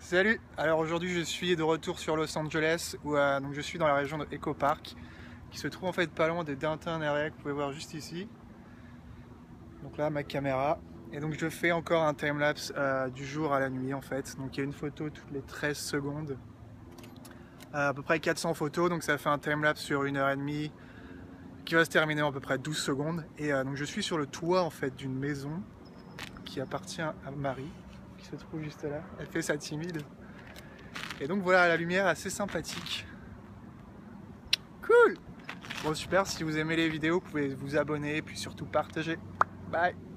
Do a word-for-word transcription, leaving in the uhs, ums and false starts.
Salut! Alors aujourd'hui je suis de retour sur Los Angeles où euh, donc je suis dans la région de Echo Park qui se trouve en fait pas loin des Downtown Area que vous pouvez voir juste ici. Donc là ma caméra et donc je fais encore un timelapse euh, du jour à la nuit en fait. Donc il y a une photo toutes les treize secondes, euh, à peu près quatre cents photos, donc ça fait un timelapse sur une heure et demie qui va se terminer en à peu près douze secondes. Et euh, donc je suis sur le toit en fait d'une maison qui appartient à Marie, qui se trouve juste là. Elle fait sa timide. Et donc voilà, la lumière est assez sympathique. Cool! Bon super, si vous aimez les vidéos, vous pouvez vous abonner et puis surtout partager. Bye!